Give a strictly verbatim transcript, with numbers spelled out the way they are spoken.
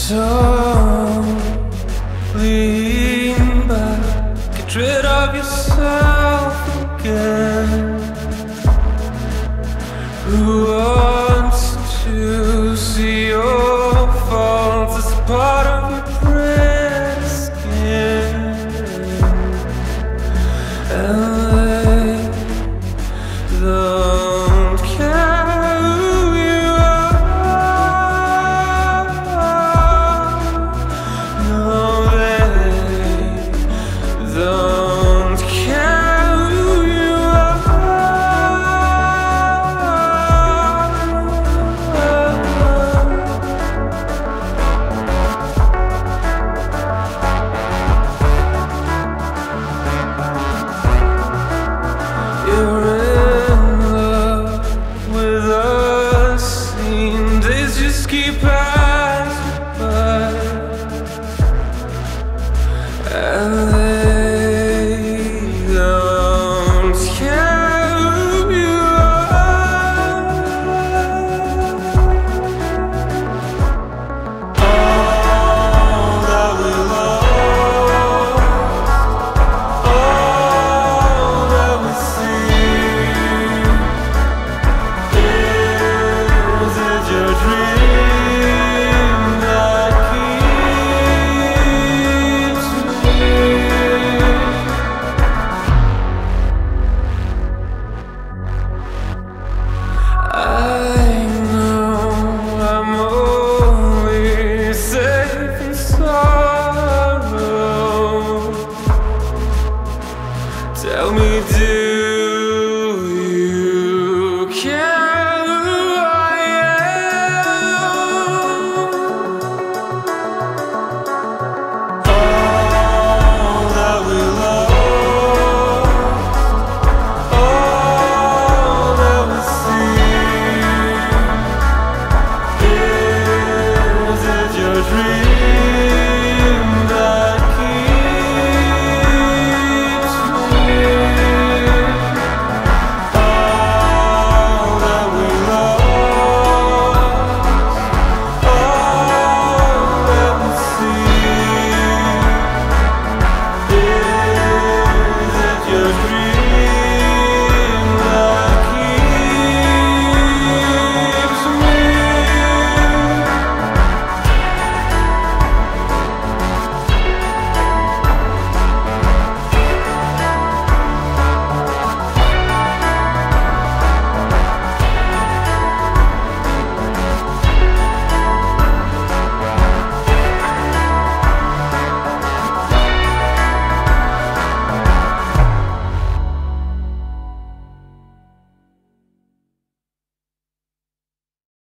So lean back, get rid of yourself again. Who wants to see your faults as part of your pretty skin? And they don't care who you are. No, they don't care who you You're in love with a scene. Days just keep passing by, and they don't care who you are. All that we lost, all that we see. Is it your dream that keeps me? I know I'm only safe in sorrow. Tell me, do you care who I am? All that we lost, all that we see. Is it your dream